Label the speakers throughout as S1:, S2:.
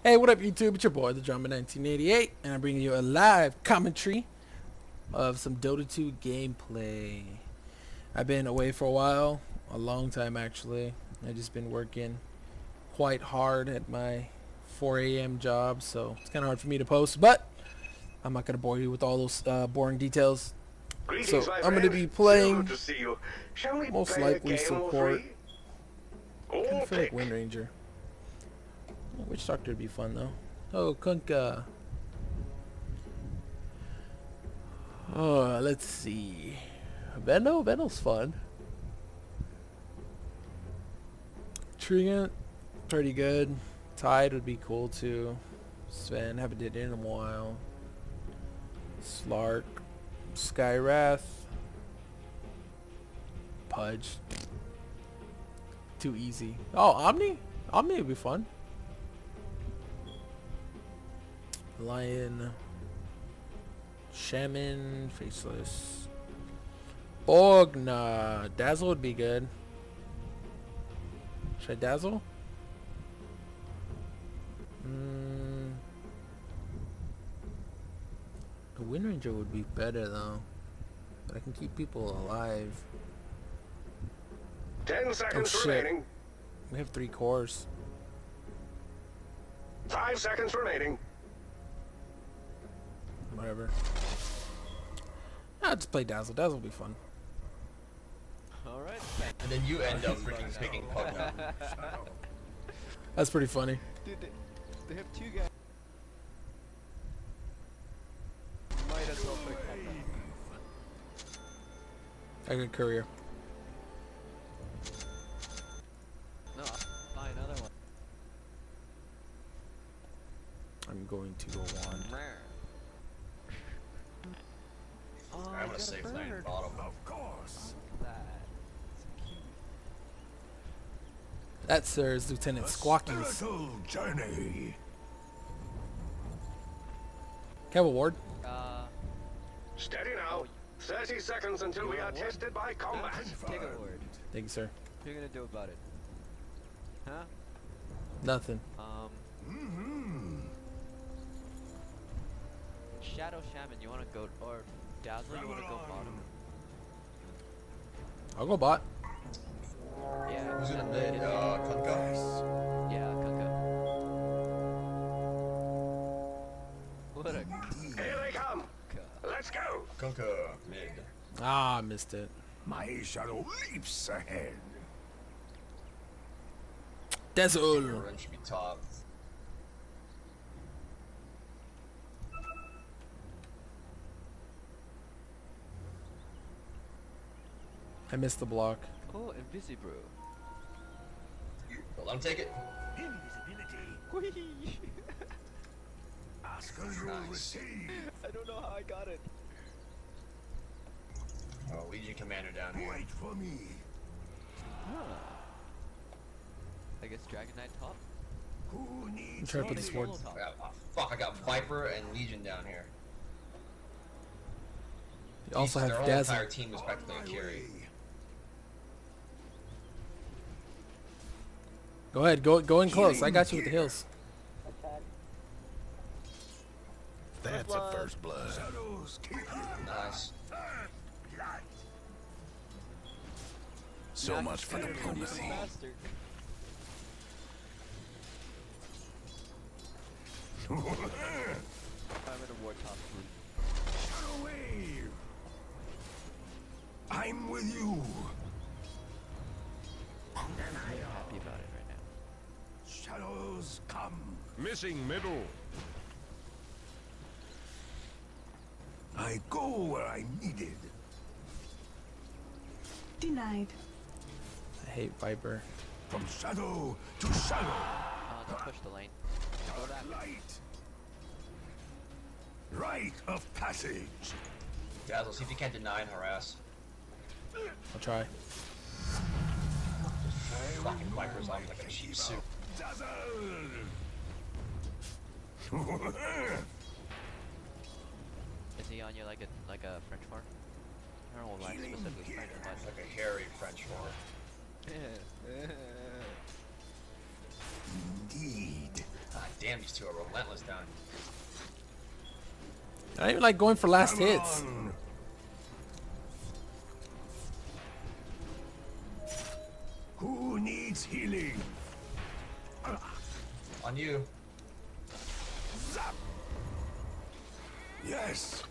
S1: Hey, what up, YouTube? It's your boy, the Drummer 1988, and I'm bringing you a live commentary of some Dota 2 gameplay. I've been away for a while, a long time actually. I've just been working quite hard at my 4 a.m. job, so it's kind of hard for me to post, but I'm not going to bore you with all those boring details.
S2: Greetings,
S1: So
S2: my
S1: I'm going to
S2: friend.
S1: be playing,
S2: So good to see you. Shall we
S1: most
S2: play
S1: likely
S2: a game
S1: support.
S2: or
S1: I kind
S2: three?
S1: of feel like Wind Ranger. Which doctor would be fun though? Oh, Kunkka. Oh, let's see. Venno's fun. Treant, pretty good. Tide would be cool too. Sven, haven't did it in a while. Slark, Skywrath, Pudge. Too easy. Oh, Omni? Omni would be fun. Lion, Shaman, Faceless, Borgna, Dazzle would be good. Should I Dazzle? The Wind Ranger would be better though, but I can keep people alive.
S2: 10 seconds
S1: shit.
S2: remaining.
S1: We have 3 cores.
S2: 5 seconds remaining.
S1: Whatever. I'll just play Dazzle. Dazzle will be fun.
S3: Alright.
S4: And then you end up freaking picking Pugna.
S1: That's pretty funny.
S3: Dude, they have 2 guys. Might as well pick Pugna.
S1: I got Courier.
S3: No, buy another one.
S1: I'm going to go on.
S3: Oh,
S4: I'm gonna save lane bottom.
S2: Of course.
S1: That, sir, is Lieutenant Squawkies.
S2: Spiritual journey.
S1: Have a ward?
S2: Steady now. 30 seconds until we are tested by combat.
S3: Take a word.
S1: Thank you, sir.
S3: What are you gonna do about it? Huh?
S1: Nothing.
S3: Shadow Shaman, you wanna go, or Dazzle, you wanna go bottom?
S1: I'll go bot.
S3: Yeah.
S4: Who's gonna mid? Kunkka?
S3: Yeah, Kunkka. What a
S2: Here they come. Let's go.
S4: Kunkka mid.
S1: Ah, missed it.
S2: My shadow leaps ahead.
S1: Dazzle.
S4: Run should be top.
S1: I missed the block.
S3: oh, Invisibrew.
S4: Well, let him take it.
S2: Invisibility. Ask and you'll
S4: Nice.
S2: receive.
S3: I don't know how I got it.
S4: Oh, Legion Commander down here.
S2: Wait for me.
S3: I guess Dragon Knight top.
S2: Who
S1: I'm
S2: needs
S1: trying to put this
S3: Solo
S1: ward.
S3: top.
S4: Fuck, I got Viper and Legion down here.
S1: You also
S4: Their
S1: have
S4: whole
S1: Dazzle.
S4: entire team was practically a carry.
S1: Go ahead, go in close. I got you with the heals.
S2: That's a first blood. Shadows keep you.
S4: Nice.
S2: So much for diplomacy.
S3: Faster. I'm gonna ward top.
S2: Shadow wave. I'm with you.
S3: I'm happy about it right now.
S2: Shadows come.
S5: Missing middle.
S2: I go where I'm needed.
S6: Denied.
S1: I hate Viper.
S2: From shadow to shadow.
S3: Don't push the lane. Go back.
S2: Light. Rite of passage.
S4: Dazzle, see if you can't deny and harass.
S1: I'll try.
S4: Fucking Viper's on like a cheap suit.
S2: Dazzle.
S3: Is he on you like a French horn? I don't know why specifically French, but
S4: Like a hairy French war.
S2: Indeed.
S4: Ah, damn Damn, these two are relentless down.
S1: I don't even like going for last
S2: Come
S1: hits.
S2: on. Who needs healing?
S4: On you.
S2: Zap. Yes.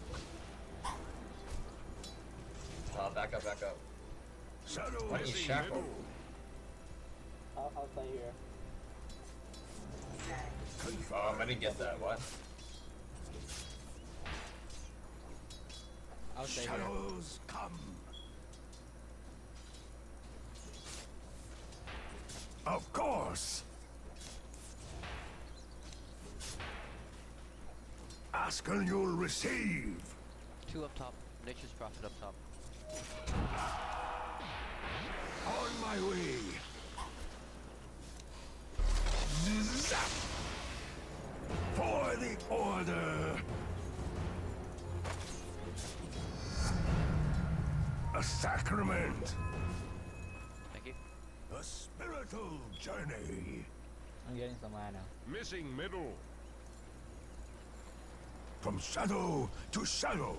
S4: Back up, back up.
S2: Shadow.
S4: Why didn't you shackle?
S5: I'll stay here.
S4: I didn't get that. What?
S5: I'll stay here.
S2: Shadows come. Of course. Ask and you'll receive.
S3: 2 up top. Nature's Prophet up top.
S2: On my way. Zap. For the order. A sacrament.
S3: Thank you.
S2: A spiritual journey.
S5: I'm getting some mana.
S2: Missing middle. From shadow to shadow.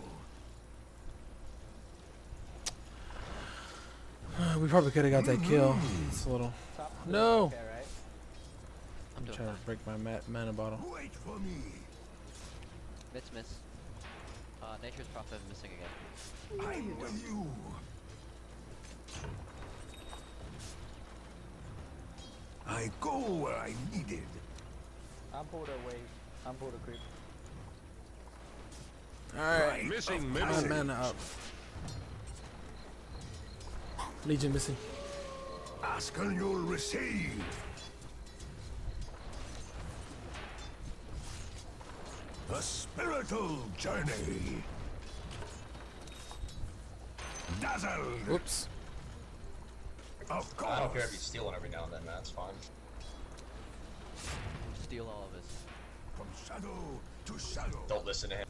S1: We probably could have got that kill. It's a little.
S5: Top
S1: No.
S5: Okay, right?
S3: I'm
S1: I'm
S3: doing
S1: trying to
S3: fine.
S1: break my mana bottle.
S2: Wait for me.
S3: Miss. Nature's Prophet missing again.
S2: I'm with you. I go where I'm needed.
S5: I'm pulled away. I'm pulled a creep.
S1: Alright.
S2: Missing
S1: My mana up. Legion missing.
S2: Ask and you'll receive. A spiritual journey. Dazzle.
S1: Whoops.
S2: Of course.
S4: I don't care if you steal one every now and then, man. That's fine.
S3: Steal all of his.
S2: From shadow to shadow.
S4: Don't listen to him.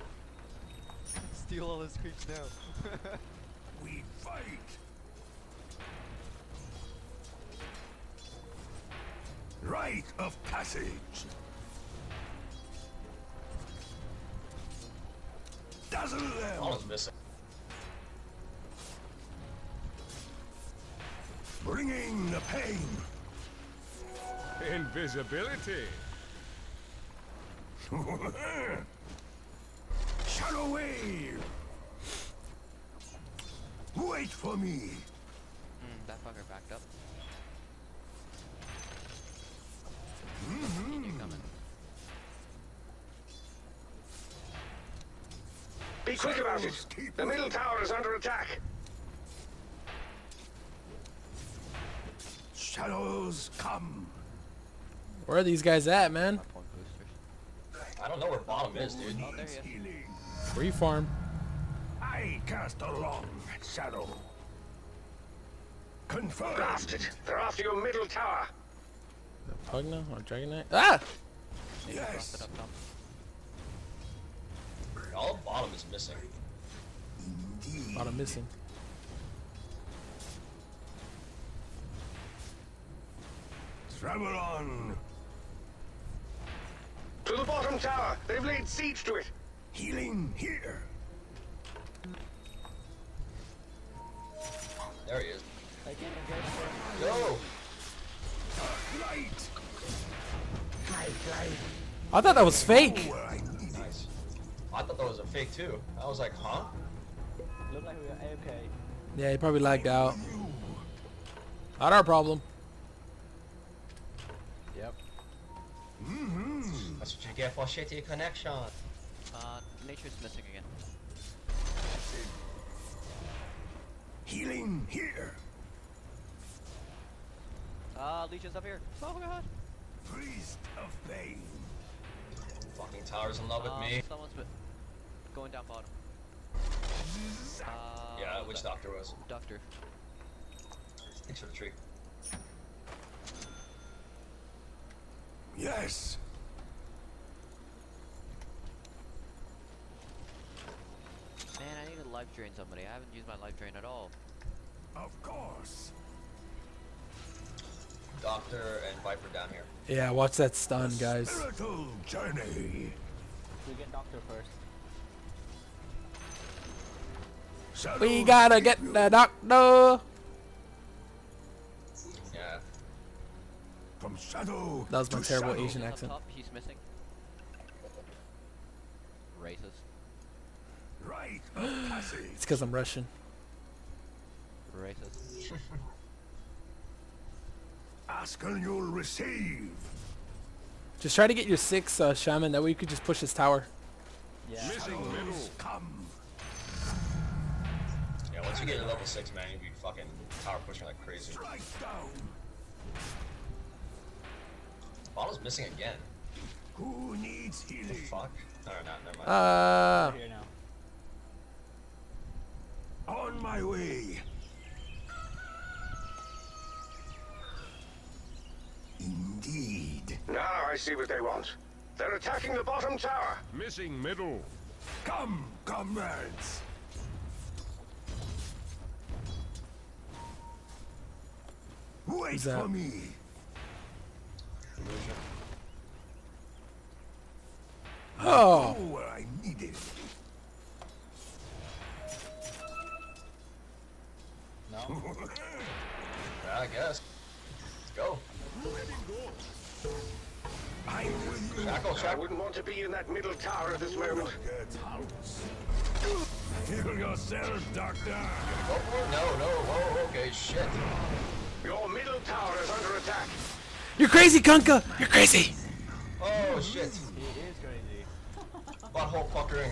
S3: Steal all his creeps now.
S2: We fight. Rite of passage. Dazzle them.
S4: All is missing.
S2: Bringing the pain.
S6: Invisibility.
S2: Shadow wave. Wait for me.
S3: That fucker backed up.
S2: Mm-hmm.
S3: You coming?
S2: Be quick about it. The middle tower is under attack. Shadows come.
S1: Where are these guys at, man?
S3: 5 point boosters.
S4: I don't know where bottom is, dude.
S3: Oh, there he is.
S2: Healing.
S1: Where you farm?
S2: I cast a long shadow. Confirmed.
S6: Blasted. They're after your middle tower.
S1: Pugna or Dragon Knight? Ah!
S2: Yes.
S3: Prophet up top.
S4: All bottom is missing.
S2: Indeed.
S1: Bottom missing.
S2: Travel on.
S6: To the bottom tower. They've laid siege to it.
S2: Healing here.
S4: There he is.
S5: Again, again.
S4: Yo!
S2: Light.
S1: I thought that was fake.
S2: Where I need it.
S4: Nice. I thought that was a fake too. I was like, huh?
S5: Look like we were AFK.
S1: Yeah, he probably lagged out. Not our problem.
S5: Yep.
S4: That's what you get for shitty connection.
S3: Nature's missing again.
S2: Healing here.
S3: Legion's up here. Oh god.
S2: Priest of pain.
S4: Fucking tower's in love with me.
S3: Someone's going down bottom.
S4: Yeah, which doctor was?
S3: Doctor.
S4: Thanks for the tree.
S2: Yes.
S3: Man, I need to life drain somebody. I haven't used my life drain at all.
S2: Of course.
S4: Doctor and Viper down here.
S1: Yeah, watch that stun, guys.
S6: Spiritual journey.
S5: We get doctor first.
S6: Shadows
S1: We gotta get
S6: keep
S1: the
S6: you
S1: doctor.
S4: Yeah.
S6: from shadow
S1: That was my
S6: to
S1: terrible
S6: shadow.
S1: Asian
S3: Up
S1: accent.
S3: top, he's missing. Racist.
S6: Right of passage.
S1: It's because I'm Russian.
S3: Racist.
S6: Ask and you'll receive.
S1: Just try to get your 6 shaman. That way you could just push this tower.
S5: Yeah.
S6: Shadows come.
S4: Yeah, once you get to level 6, man, you'll be fucking tower pushing like crazy.
S6: Strike down.
S4: Bottle's missing again.
S6: Who needs
S4: The
S6: healing?
S4: fuck? No, never mind.
S1: Uh,
S5: We're here now.
S6: On my way. Indeed.
S2: Now I see what they want. They're attacking the bottom tower.
S6: Missing middle. Come, comrades. Wait
S1: Who's that?
S6: for me.
S4: Illusion.
S1: oh,
S6: Go where I need it.
S5: No.
S4: Yeah, I guess. Let's go.
S6: I'm with you.
S4: Shackle,
S2: I
S4: shackle.
S2: wouldn't want to be in that middle tower at this moment.
S6: Heal yourself, doctor.
S4: Go for it? No, no. Whoa, okay, shit.
S2: Your middle tower is under attack.
S1: you're crazy, Kunka. You're crazy.
S4: Oh, shit.
S5: He is crazy.
S4: Butthole fuckering.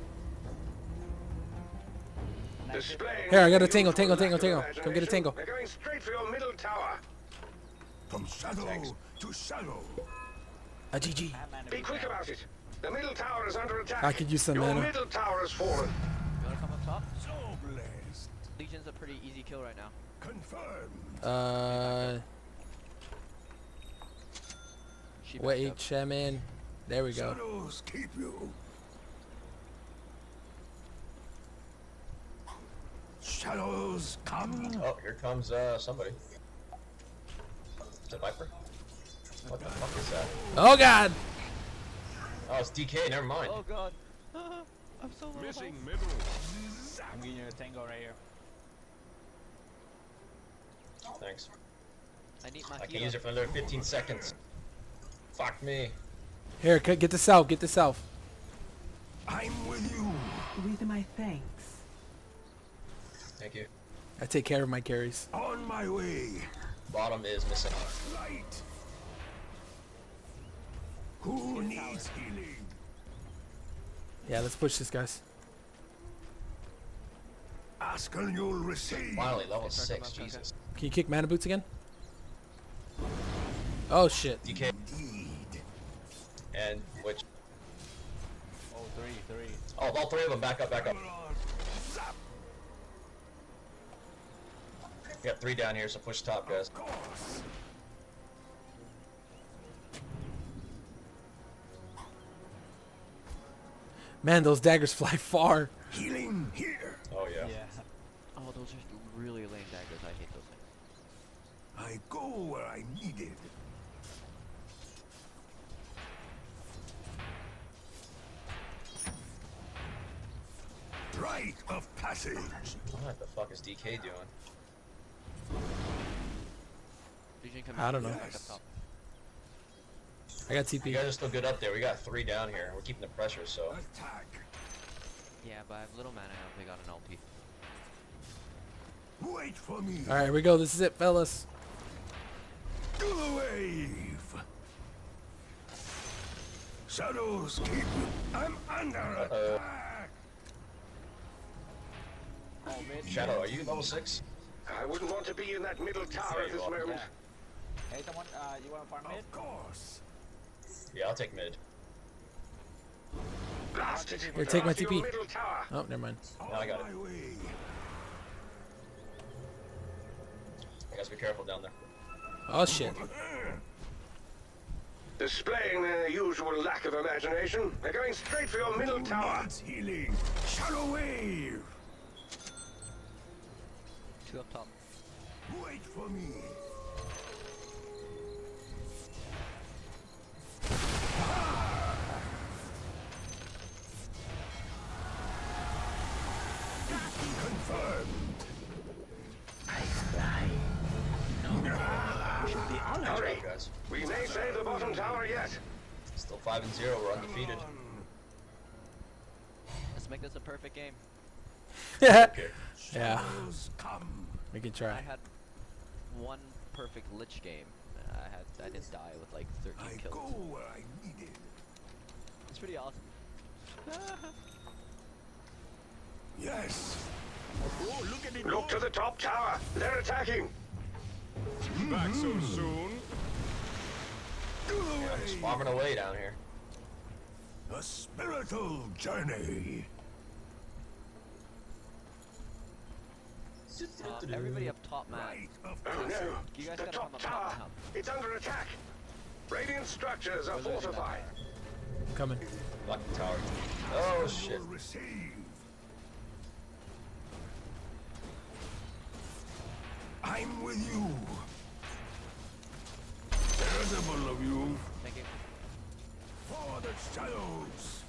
S2: Displaying
S1: Here, I got a
S2: the
S1: tingle,
S2: usual
S1: tingle,
S2: lack
S1: tingle,
S2: of
S1: tingle. Come get a
S2: imagination.
S1: tingle.
S2: They're going straight for your middle tower.
S6: From shadow to shadow.
S1: A GG.
S2: Be quick about it. The middle tower is under attack.
S1: I could use some
S2: Your
S1: mana.
S2: middle tower has fallen.
S3: You wanna come up top?
S6: So blessed.
S3: Legion's a pretty easy kill right now.
S6: Confirmed.
S3: She backed
S1: Wait,
S3: up.
S1: shaman. There we go.
S6: Shadows keep you. Shadows come.
S4: Oh, here comes somebody. Is it Viper? What the fuck is that?
S1: Oh God.
S4: Oh, it's DK, never mind.
S3: Oh god. I'm so low.
S6: Missing middle.
S5: I'm giving you a tango right here.
S4: Thanks.
S3: I need my
S4: I can
S3: healer.
S4: use it for another 15 seconds. Fuck me.
S1: Here, get the self. Get the self.
S6: I'm with you.
S7: With my thanks.
S4: Thank you.
S1: I take care of my carries.
S6: On my way.
S4: Bottom is missing.
S6: Right. Who needs healing?
S1: Yeah, let's push this, guys.
S6: Ask and you'll receive.
S4: Finally, level
S3: Okay,
S4: 6,
S3: okay.
S4: Jesus.
S1: Can you kick mana boots again? Oh shit.
S4: DK
S6: Indeed.
S4: and which?
S5: Oh, three.
S4: Oh, all 3 of them, back up, back up.
S6: Zap,
S4: We got 3 down here, so push top, guys.
S6: of course.
S1: Man, those daggers fly far.
S6: Healing here.
S4: Oh, yeah.
S5: Yeah.
S3: Oh, those are really lame daggers. I hate those things.
S6: I go where I needed. Rite of passage.
S4: What the fuck is DK doing?
S3: Legion coming
S1: I don't know.
S3: back up top.
S1: I got
S4: You
S1: TP.
S4: guys are still good up there. We got 3 down here. We're keeping the pressure, so.
S6: Attack.
S3: Yeah, but I have little mana. I only got an LP.
S6: Wait for me.
S1: All right, here we go. This is it, fellas.
S6: Do the wave. Shadows keep you. I'm under attack.
S5: Oh, mid.
S4: Shadow, are you level 6?
S2: I wouldn't want to be in that middle tower at this
S4: you are.
S2: moment.
S5: Hey, someone, you wanna farm mid?
S6: Of course.
S4: Yeah, I'll take mid.
S2: Blast it.
S1: Here, take my
S2: Blast your
S1: TP.
S2: middle tower.
S1: Oh, never mind.
S6: On
S4: I got it.
S6: my way.
S4: You guys be careful down there.
S1: Oh shit.
S2: Displaying their usual lack of imagination. They're going straight for your middle
S6: Who
S2: tower.
S6: needs healing? Shadow wave.
S3: 2 up top.
S6: Wait for me.
S2: bottom tower yet.
S4: Still 5-0. We're undefeated.
S3: Let's make this a perfect game.
S4: Okay.
S1: Yeah,
S6: Shadows come.
S1: we can
S3: I
S1: try.
S3: had one perfect lich game. I didn't die with like 13
S6: I
S3: kills.
S6: go where I needed.
S3: It's pretty awesome.
S6: Yes. Oh, look at it.
S2: Look to the top tower. They're attacking.
S6: Back so soon.
S4: Yeah, I'm just farming away down here.
S6: A spiritual journey.
S3: Everybody up top, man.
S6: Right of
S2: Oh no.
S3: You guys
S2: The
S3: gotta come
S2: top
S3: up
S2: tower.
S3: top.
S2: It's under attack. Radiant structures are
S3: We're losing that
S2: fortified.
S1: Coming.
S4: Block the tower. Oh shit.
S6: will receive. I'm with you. Veritable of you.
S3: Thank you.
S6: For the shadows.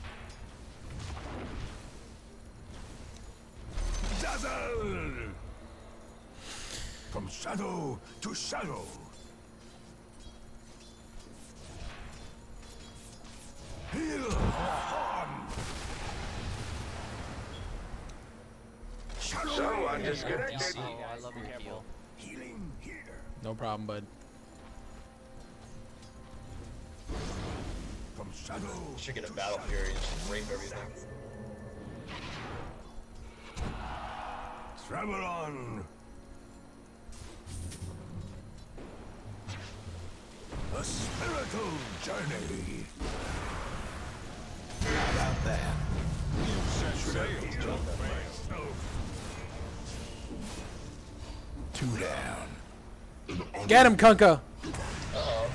S6: Dazzle. From shadow to shadow. Heal on. Shadow
S2: Someone
S6: wave.
S2: disconnected.
S3: Oh, I love your heal.
S6: Healing here.
S1: No problem, bud.
S6: From shadow.
S4: Should get a
S6: to
S4: battle
S6: shadow.
S4: fury and just rape everything.
S6: Travel on. A spiritual journey. How about that? You set sail. Two down.
S1: Get him, Kunka.
S4: Uh-oh.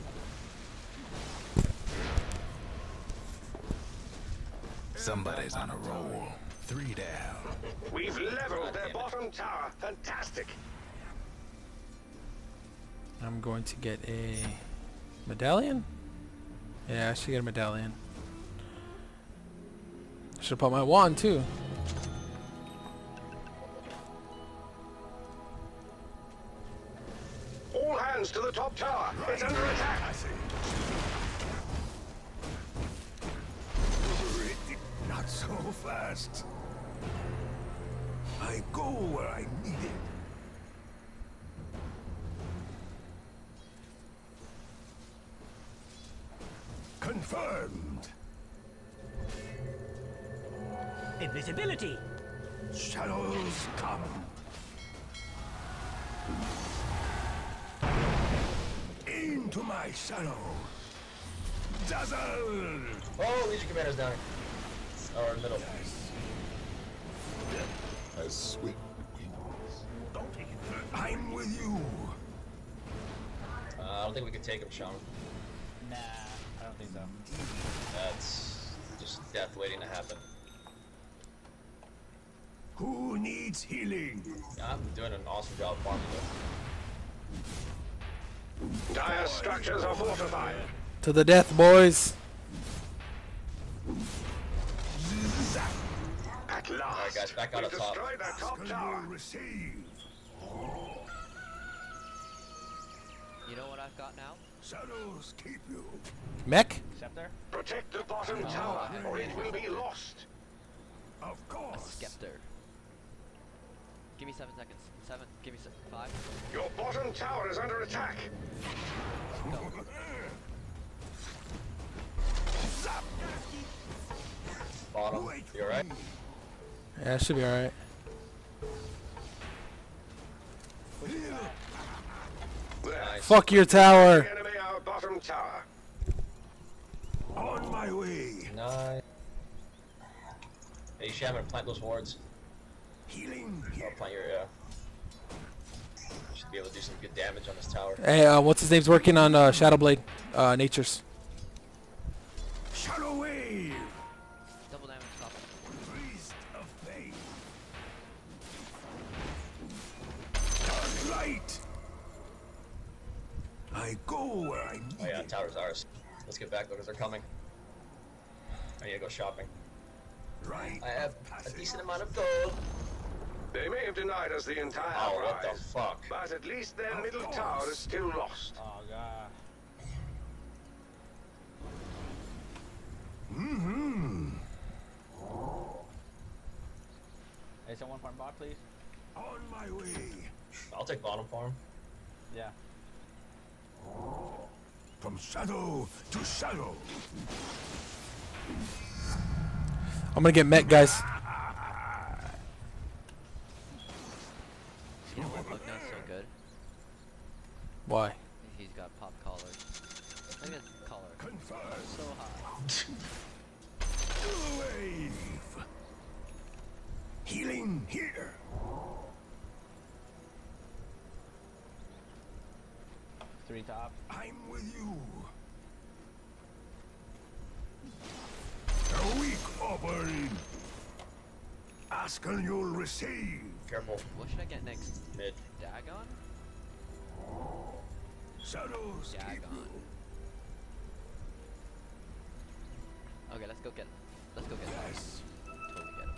S6: Somebody's on a roll. Three down.
S2: We've leveled their bottom tower. Fantastic.
S1: I'm going to get a medallion. Yeah, I should get a medallion. I should put my wand too.
S2: All hands to the top tower. It's under attack.
S6: Not so fast. I go where I need it. Confirmed.
S7: Invisibility.
S6: Shadows come. Into my shadow. Dazzle!
S4: Oh, Legion Commander's down here. Or in the middle.
S6: As sweet Don't take it. I'm with you.
S4: I don't think we can take him, Sean.
S5: Nah, I don't think so.
S4: That's just death waiting to happen.
S6: Who needs healing?
S4: I'm doing an awesome job farming though.
S2: Dire structures are fortified.
S1: To the death, boys.
S2: At last.
S4: Alright guys, back out
S2: We've
S4: of top.
S2: destroyed their top tower.
S6: Receive.
S3: You know what I've got now?
S6: Shadows keep you.
S1: Mech?
S5: Scepter?
S2: Protect the bottom tower, or it will be lost.
S6: Of
S3: A
S6: course.
S3: scepter. Give me 7 seconds. 7. Give me 5.
S2: Your bottom tower is under attack.
S4: Bottom.
S6: Wait
S4: You alright?
S1: Yeah, it should be alright.
S4: Nice.
S1: Fuck your tower.
S2: Enemy our bottom tower.
S6: On my way.
S4: Nice. Hey Shaman, plant those wards.
S6: Healing
S4: Or
S6: here.
S4: plant your, should be able to do some good damage on this tower.
S1: Hey, what's his name's working on Shadowblade, Nature's.
S6: Shadow wave.
S3: Double damage. Stop it.
S6: Priest of faith. Dark light. I go where I need
S4: Oh yeah,
S6: it.
S4: tower's ours. Let's get back though, because they're coming. I need to go shopping.
S6: Right.
S4: I have a decent amount of gold.
S2: They may have denied us the entire
S4: Oh, what the
S2: rise,
S4: fuck?
S2: but at least their middle tower is still lost.
S5: Oh god. one farm bot, please?
S6: On my way.
S4: I'll take bottom farm.
S5: Yeah.
S6: From shadow to shadow.
S1: I'm gonna get met, guys.
S3: You know what Bugna's so good?
S1: Why?
S3: He's got pop collars. Look at his collar.
S6: Confirm.
S3: So high.
S6: Wave. Healing here.
S5: 3 top.
S6: I'm with you. A weak offering. Ask and you'll receive.
S4: Careful.
S3: What should I get next?
S4: Mid.
S3: Dagon?
S6: Shadows keep
S3: Dagon.
S6: you.
S3: Okay, let's go get him. Let's go get him.
S6: Yes.
S3: Totally get him.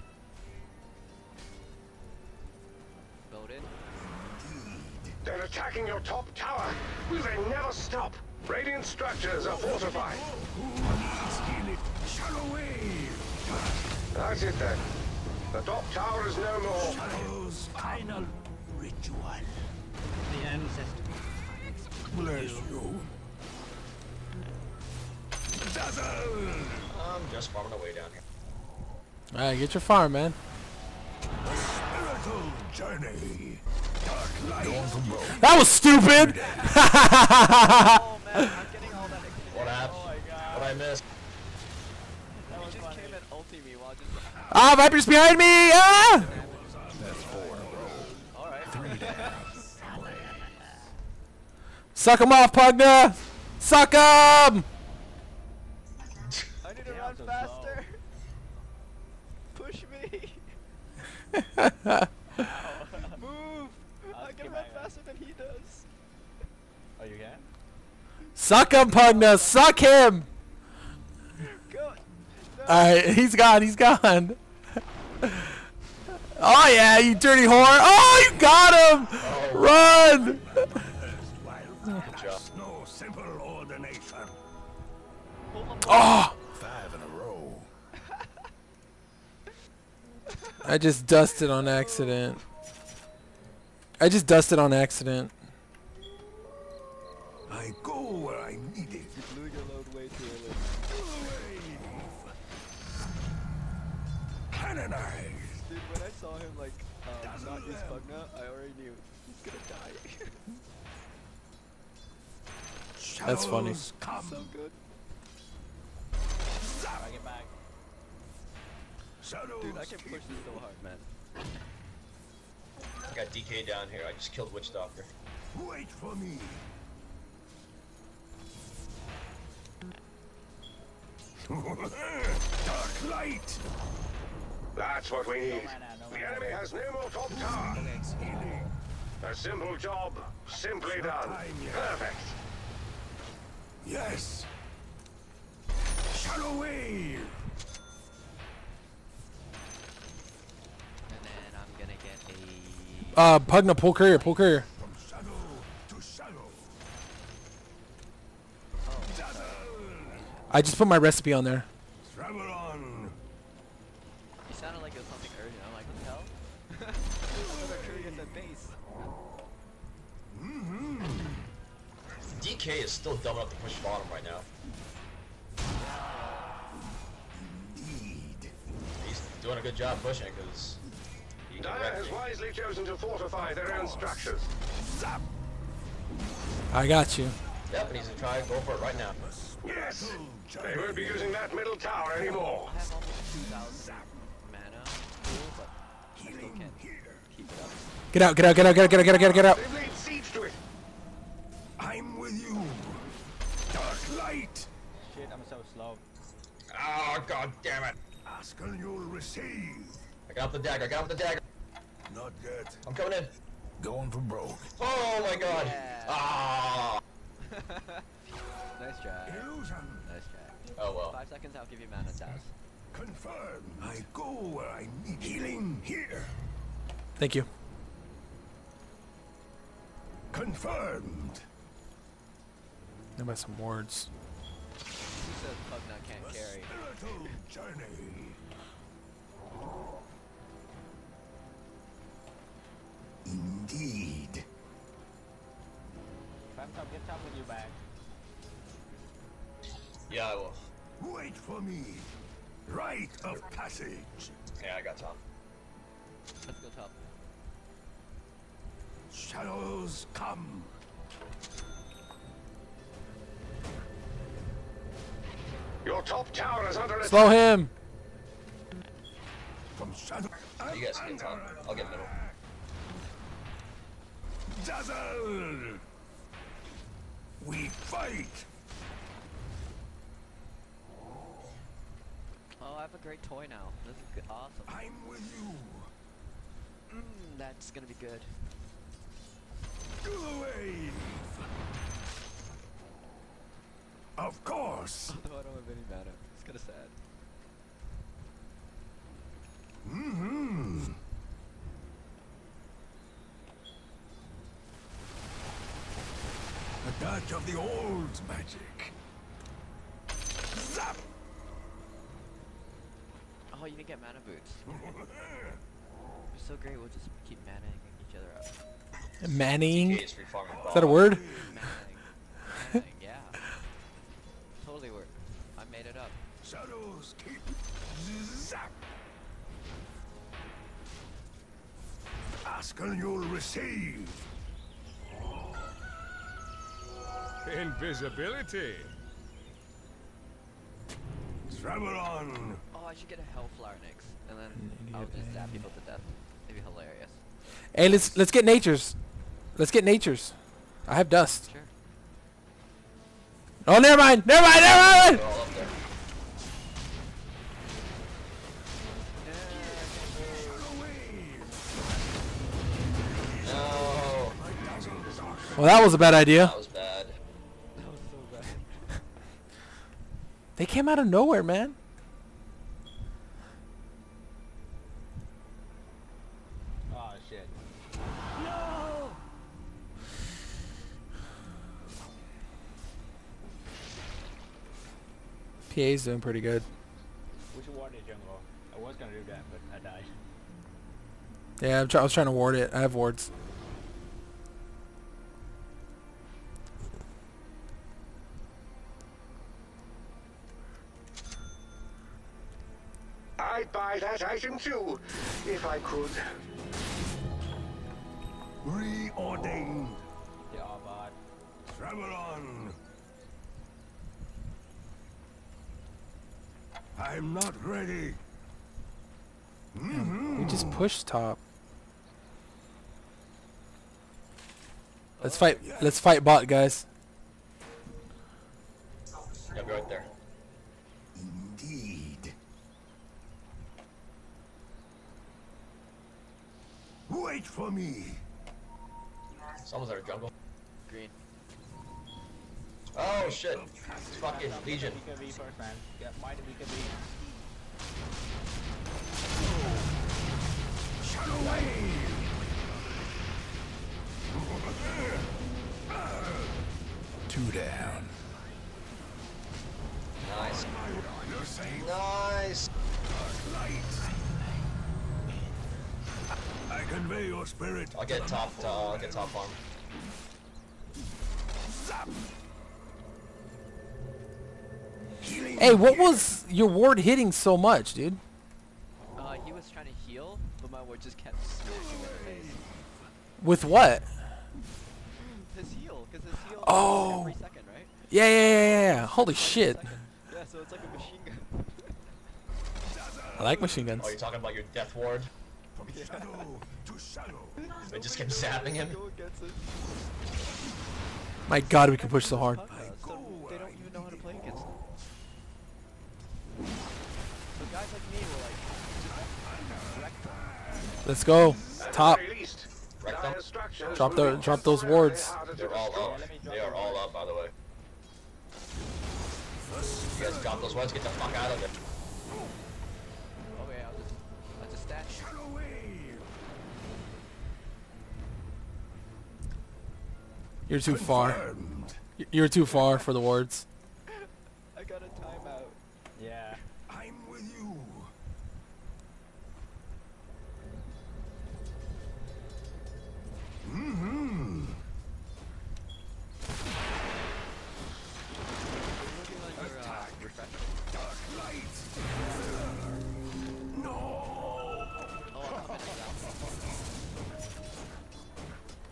S3: Voted.
S2: They're attacking your top tower. Will they never stop? Radiant structures are fortified.
S6: Who needs healing? Shadow wave.
S2: That's it then. The top tower is no more.
S6: Shadows final ritual.
S7: The ancestors.
S6: Bless you. Dazzle.
S4: I'm just farming away down here.
S1: Alright, get your farm, man.
S6: Spiritual journey. Dark light.
S1: That was stupid!
S3: Oh man, I'm getting all that experience.
S4: What happened?
S3: Oh my god.
S4: What I missed?
S3: That was just came and ulti me while just...
S1: Ah, Viper's behind me! Ah!
S3: Alright.
S1: Suck him off, Pugna! Suck him!
S3: I need to run
S5: so
S3: faster. Push me. Move! I can run faster than he does.
S5: Oh, you can?
S1: Suck him, Pugna! Suck him!
S3: Go! No.
S1: Alright, he's gone, he's gone. Oh yeah, you dirty whore! Oh, you got him! Run!
S4: Good job.
S6: No simple ordination.
S1: Oh!
S6: 5 in a row.
S1: I just dusted on accident. I just dusted on accident.
S6: I go where I need it.
S3: You blew your load way too early.
S6: Canonize.
S3: Dude, when I saw him like not use Bugna, I already knew he's gonna die.
S1: That's funny.
S6: Shadows come.
S3: So good.
S5: Alright, get back.
S6: Shadows
S3: Dude, I can push
S6: keep
S3: this so hard, man.
S4: I got DK down here. I just killed Witch Doctor.
S6: you. Wait for me. Dark light.
S2: That's what we need.
S5: mana, no
S2: The
S5: mana.
S2: enemy has no more top tower.
S6: Healing.
S2: A simple job, simply done.
S6: time yet.
S2: Perfect.
S6: Yes. Shadow wave.
S3: And then I'm gonna get a...
S1: Pugna, pull courier, pull courier.
S6: From shadow to shadow. Dazzle.
S1: I just put my recipe on there.
S6: Travel on.
S3: He sounded like it was something urgent. I'm like, what the hell? Another tree at the base.
S4: DK is still dumbing up to push bottom right now.
S6: Indeed.
S4: He's doing a good job pushing because he can
S2: Dire
S4: wreck
S2: has
S4: me.
S2: wisely chosen to fortify their own structures.
S6: Zap.
S1: I got you.
S4: Yep, and he's gonna try to go for it right now.
S2: Yes.
S6: Spiritual
S2: They won't be
S6: journey.
S2: using that middle tower anymore.
S3: I have almost 2,000 mana, but I still
S6: Healing
S3: can't
S6: here.
S3: keep it up.
S1: Get out, get out, get out, get out, get out, get out, get out, get out.
S2: They've laid siege to it.
S6: I'm with you. Dark light.
S5: Shit, I'm so slow.
S4: Oh, god damn it.
S6: Ask and you'll receive.
S4: I got the dagger, I got the dagger.
S6: Not yet.
S4: I'm coming in.
S6: Going for broke.
S4: Oh my god.
S3: Yeah.
S4: Ah.
S3: Nice try.
S6: Illusion.
S3: Nice try.
S4: Oh well.
S3: 5 seconds, I'll give you mana, Taz.
S6: Confirmed. I go where I need healing here.
S1: Thank you.
S6: Confirmed.
S1: How about some words?
S3: Who says Pugna can't
S6: The
S3: carry?
S6: spiritual journey. Indeed.
S5: Phantom, get top with you back.
S4: Yeah, I will.
S6: Wait for me. Rite of passage.
S4: Yeah, I got top.
S3: Let's go top.
S6: Shadows come.
S2: Your top tower is under attack.
S1: Slow him.
S6: From shadow.
S4: You guys get top. I'll get middle.
S6: Dazzle. We fight.
S3: Oh, I have a great toy now. This is good. Awesome.
S6: I'm with you.
S3: That's gonna be good.
S6: Do the wave. Of course.
S3: Although I don't have any mana. It's kinda sad.
S6: Mm-hmm. A touch of the old magic. Zap!
S3: Oh, you didn't get mana boots. It's so great. We'll just keep manaing each other up.
S1: Manning.
S4: Is free farming.
S1: Is that a word?
S3: Manning, yeah. Totally word. I made it up.
S6: Shadows keep. Zap! Ask and you'll receive.
S2: Invisibility.
S6: Travel on.
S3: Oh, I should get a Hellflower next, and then I'll just zap people to death. Maybe hilarious.
S1: Hey, let's get natures. Let's get natures. I have dust.
S3: Sure.
S1: Oh, never mind. Never mind. Never mind.
S4: They're all up there. No.
S1: Well, that was a bad idea.
S4: That was bad.
S3: That was so bad.
S1: They came out of nowhere, man.
S5: Oh shit.
S1: PA's doing pretty good.
S5: We should ward the jungle. I was gonna do that, but I died.
S1: Yeah, I was trying to ward it. I have wards.
S2: I'd buy that item too, if I could.
S6: Reordained.
S5: Yeah, bot.
S6: Travel on. I'm not ready.
S1: We just pushed top. Let's fight. Let's fight bot, guys.
S4: Yeah, be right there.
S6: Indeed. Wait for me.
S4: Someone's at our jungle.
S3: Green.
S4: Oh shit. It's fucking Legion.
S5: BKB first, man. Yeah, might be BKB.
S6: Shadow wave. Two down.
S4: Nice.
S6: You're safe.
S4: Nice.
S6: Light. I convey your spirit.
S4: I'll get top. I'll get top farm.
S6: Zap. Healing.
S1: Hey, what was your ward hitting so much, dude?
S3: He was trying to heal, but my ward just kept smashing in the face.
S1: With what?
S3: His heal, because his heal
S1: Oh.
S3: every second, right?
S1: Yeah. Holy shit.
S3: Yeah, so it's like a machine gun.
S1: I like machine guns.
S4: Oh, you're talking about your death ward?
S6: From shadow to shadow.
S4: It just kept zapping him.
S3: Go against it.
S1: My God, we can push so hard.
S3: So they don't even know how to play against them. So guys like me will like just wreck them.
S1: Let's go.
S2: At
S1: Top.
S2: the very least,
S4: Wreck them.
S2: dire structures
S1: Drop
S2: will
S1: the-
S2: be
S1: drop those
S2: temporarily
S1: wards.
S2: harder to
S4: They're all
S2: destroy.
S4: up. They are all up, by the way. You guys got those wards? Get the fuck out of there.
S3: Oh yeah, I'll just stash.
S6: Shadow wave.
S1: You're too far.
S6: Confirmed.
S1: You're too far for the wards.
S3: I got a timeout.
S5: Yeah.
S6: I'm with you.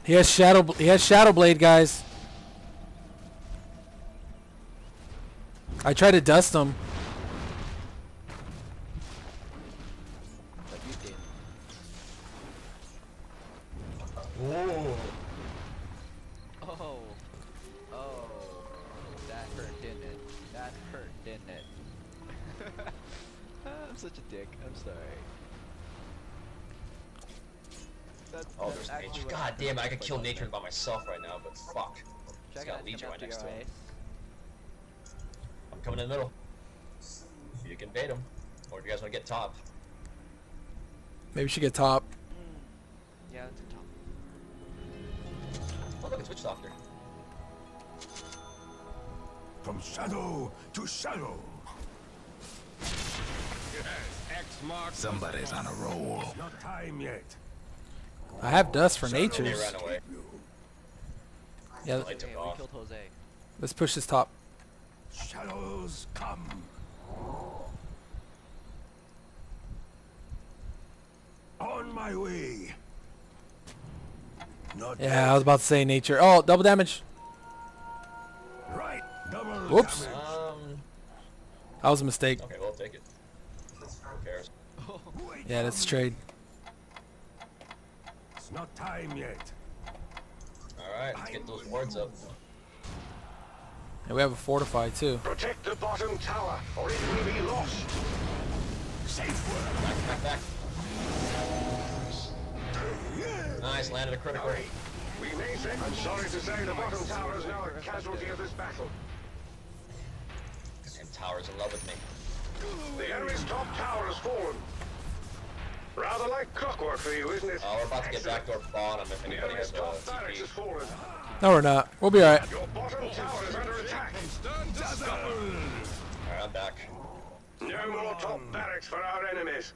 S1: He has Shadow Blade, guys. I tried to dust him.
S3: But you did.
S4: Whoa.
S3: Oh. Oh. That hurt, didn't it? That hurt, didn't it? I'm such a dick. I'm sorry.
S4: Oh,
S3: that's
S4: there's
S3: actually
S4: nature.
S3: what
S4: God damn it, I could kill
S3: like
S4: nature
S3: that.
S4: by myself right now, but fuck. Just
S3: Should I
S4: got Legion
S3: come
S4: right
S3: after
S4: next to
S3: your
S4: him.
S3: ice?
S4: I'm coming in the middle. You can bait him. Or if you guys want to get top.
S1: Maybe we should get top.
S3: Yeah, it's a top.
S4: Oh, look, it's Witch Doctor.
S6: From shadow to shadow. Yes, X marks.
S8: Somebody's on a roll.
S6: It's not time yet.
S1: I have dust for
S4: They
S1: natures.
S4: ran away.
S1: Yeah,
S4: Light
S3: Okay,
S4: took
S3: we
S4: off.
S3: killed Jose.
S1: let's push this top.
S6: Shadows come. On my way. Not
S1: Yeah, I was about to say nature. Oh, double damage.
S6: right. Double
S1: Whoops.
S6: damage.
S1: That was a mistake.
S4: Okay, we'll take it. Who cares?
S6: Wait
S1: Yeah, let's trade.
S6: It's not time yet.
S4: Alright, let's get those wards up.
S1: And we have a fortify too.
S2: Protect the bottom tower, or it will be lost.
S6: Safe word.
S4: Back, back, back. Nice, landed a critical.
S2: We may say, I'm sorry to say, the bottom tower is now a casualty of this battle.
S4: And Tower's in love with me.
S2: The enemy's top tower has fallen. Rather like clockwork for you, isn't it?
S4: Oh, we're about to get backdoor bottom if
S2: The
S4: anybody
S2: enemy's
S4: has
S2: top barracks
S4: TP.
S2: has fallen.
S1: No, we're not. We'll be alright.
S2: Your bottom tower is under attack.
S4: Alright, I'm back.
S2: No more top barracks for our enemies.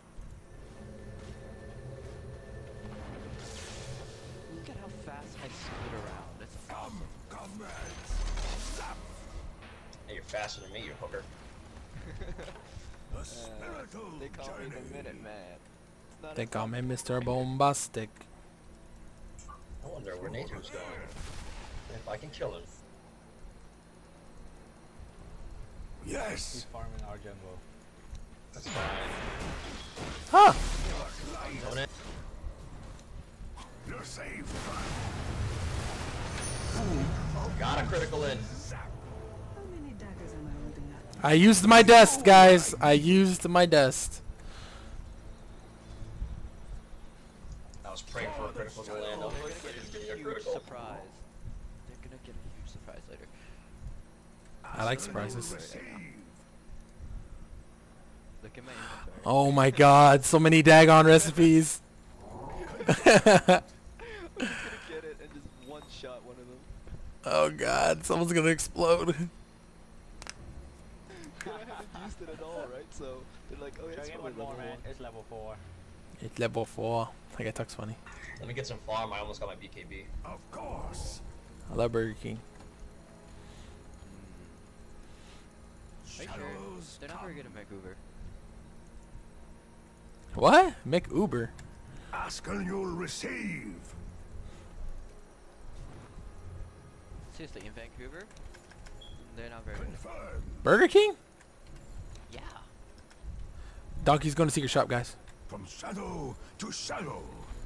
S3: Look at how fast I scoot around. It's
S6: Come, comrades.
S4: Hey, you're faster than me, you hooker.
S6: A spiritual
S3: they call me
S6: journey.
S3: the Minute Man. It's not a
S1: They call me Mr. Bombastic.
S4: I wonder where nature's going. If I can kill him.
S5: He's
S6: Yes.
S5: farming our jungle.
S4: That's fine.
S1: Huh.
S4: Coming in.
S6: You're safe.
S4: Got a critical in.
S1: I used my dust, guys. I used my dust.
S4: I was praying for a critical to land.
S3: They're
S4: I'm
S3: gonna
S4: like,
S3: get
S4: please give me
S3: a
S4: a
S3: huge
S4: critical.
S3: surprise. They're gonna get a huge surprise later.
S1: I like surprises.
S6: Receive.
S3: Look at my inventory.
S1: Oh my god, so many daggone recipes.
S3: I'm just gonna get it and just one shot one of them.
S1: Oh god, someone's gonna explode.
S3: I haven't used it at all, right? So they're like, oh,
S5: Try
S3: it's
S5: to get
S3: probably
S5: one more,
S3: level
S5: man.
S3: 1.
S5: It's level 4.
S1: It's level 4. I got Tuck's funny.
S4: Let me get some farm. I almost got my BKB.
S6: Of course.
S1: I love Burger King.
S3: Are you sure?
S6: Shadows
S3: They're not very
S6: come.
S3: good at MacGuber.
S1: What? Make Uber.
S6: Ask and you'll receive.
S3: Seriously, in Vancouver, they're not very good.
S6: Confirm.
S1: Burger King?
S3: Yeah.
S1: Donkey's going to secret shop, guys.
S6: From shadow to shadow.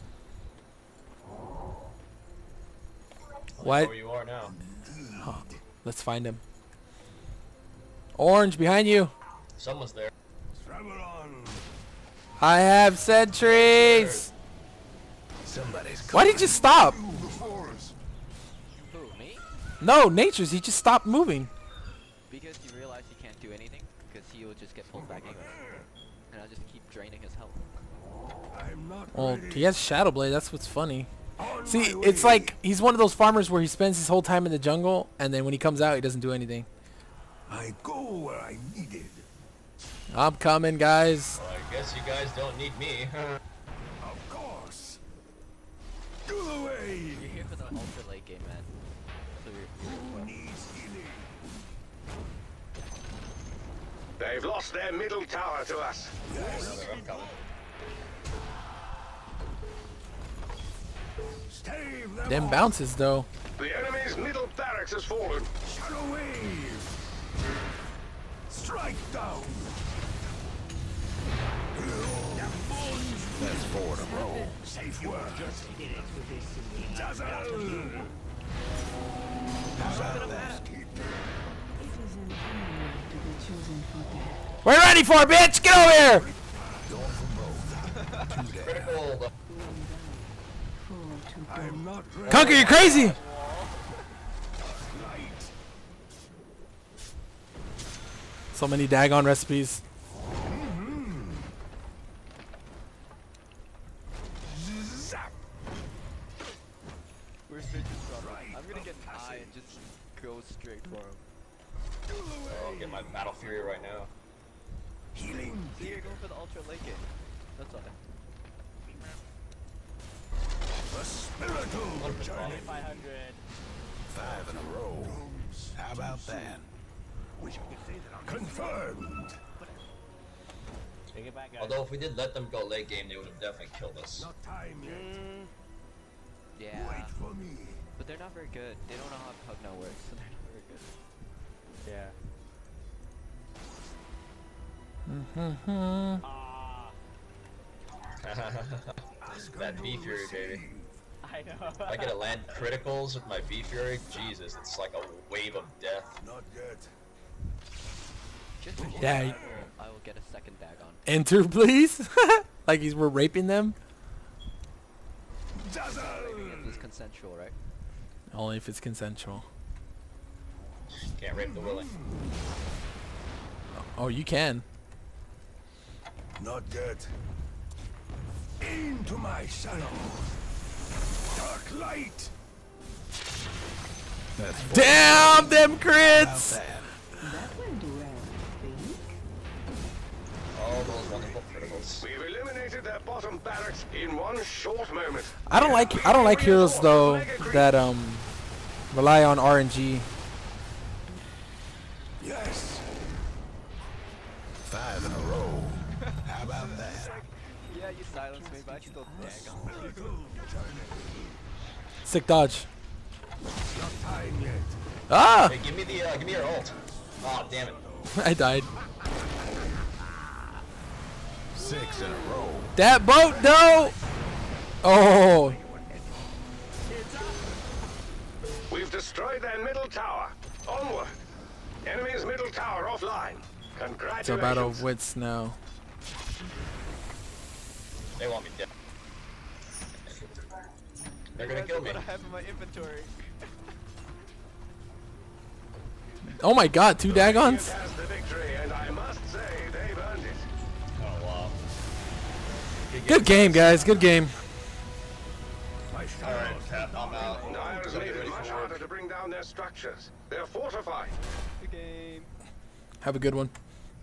S1: What?
S4: Where you are now.
S1: Let's find him. Orange, behind you.
S4: Someone's there.
S6: Travel on.
S1: I have sentries.
S8: Somebody's
S1: Why did you stop?
S6: You before us.
S3: Who, me?
S1: No, Nature's. He just stopped moving.
S3: Because you realize he can't do anything, because he will just get pulled back anyway. And I'll just keep draining his health.
S6: I'm not
S1: Well,
S6: ready.
S1: he has Shadow Blade. That's what's funny.
S6: On
S1: See,
S6: my
S1: it's
S6: way.
S1: like he's one of those farmers where he spends his whole time in the jungle, and then when he comes out, he doesn't do anything.
S6: I go where I needed.
S1: I'm coming, guys.
S4: Well, I guess you guys don't need me.
S6: Of course. Do the way.
S3: You're here for the ultra late game, man. So you're
S6: Needs healing.
S2: They've lost their middle tower to us.
S4: I'm coming.
S6: Stave them
S1: Them
S6: off.
S1: bounces though.
S2: The enemy's middle barracks has fallen.
S6: Shadow wave. Strike down.
S8: That's 4 in a row.
S6: Safe word.
S7: Did it with this
S6: Dazzle.
S8: How about that?
S1: We're ready for it, bitch! Get over here!
S8: Going for both. 2 down.
S4: Critical.
S6: I'm not ready.
S1: Conquer, you crazy!
S6: Light.
S1: So many daggone recipes.
S6: Zap.
S3: Where's Ninja Struggle? I'm gonna get an eye and just go straight for him.
S4: I'll get my Battle Fury right now.
S6: Healing.
S3: See, you're going for the Ultra Lake game. That's all.
S6: The spiritual journey.
S5: 500.
S8: 5 in a row. How about that?
S6: Wish I could say that I'm confirmed.
S5: Take it back, guys.
S4: Although if we did let them go late game, they would have definitely killed us.
S6: Not time yet.
S3: Yeah.
S6: Wait for me.
S3: But they're not very good. They don't know how Hug Now works, so they're not very good.
S5: Yeah. Ah,
S4: That B Fury, baby.
S5: I know.
S4: If I get to land criticals with my B Fury, Jesus, it's like a wave of death.
S6: Not yet.
S3: Just for
S1: Yeah,
S3: fun,
S1: you-
S3: I will get a second Dagon.
S1: Enter, please. Like we're raping them.
S6: Dazzle.
S3: It's consensual, right?
S1: Only if it's consensual.
S4: Can't rape the willing.
S1: Oh, you can.
S6: Not yet. Into my shadow. Dark light.
S8: That's 4.
S1: Damn them
S8: How about
S1: crits!
S8: that?
S4: All those wonderful criticals.
S2: We've eliminated their bottom barracks in one short moment.
S1: I don't like heroes though that rely on RNG.
S6: Yes.
S8: 5 in a row. How about that?
S3: Yeah, you silenced me, but I can still Dagon.
S6: Spiritual journey.
S1: Sick dodge.
S6: Not time yet.
S1: Ah!
S4: Hey, give me your ult. Oh, damn it.
S1: I died.
S8: 6 in a row.
S1: That boat though! Oh!
S2: We've destroyed their middle tower. Onward. Enemy's middle tower offline. Congratulations.
S1: It's a battle of wits now.
S4: They want me dead. They're gonna kill me.
S3: What I have in my inventory.
S1: Oh my god, 2 dagons?
S2: Has the victory, and I must say they've earned it.
S4: Oh wow.
S1: Good game, guys. Good game.
S6: My shadow.
S4: Alright, Cap, I'm out.
S2: Nire's
S4: Gotta
S2: made
S4: get
S2: it
S4: ready
S2: much
S4: for
S2: harder
S4: work.
S2: to bring down their structures. They're fortified.
S3: The game.
S1: Have a good one.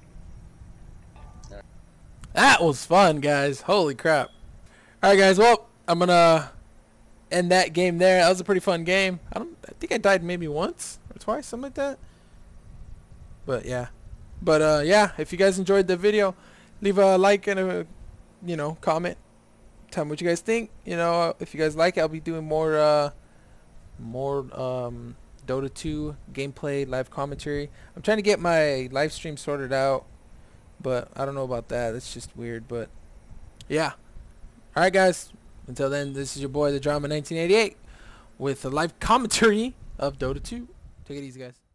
S1: That was fun, guys. Holy crap. Alright, guys. Well, I'm gonna end that game there. That was a pretty fun game. I think I died maybe once or twice, something like that. But yeah. But yeah, if you guys enjoyed the video, leave a like and a comment. Tell me what you guys think. If you guys like it, I'll be doing more Dota 2 gameplay live commentary. I'm trying to get my live stream sorted out, but I don't know about that. It's just weird, but yeah. Alright, guys. Until then, this is your boy, the Drama 1988, with a live commentary of Dota 2. Take it easy, guys.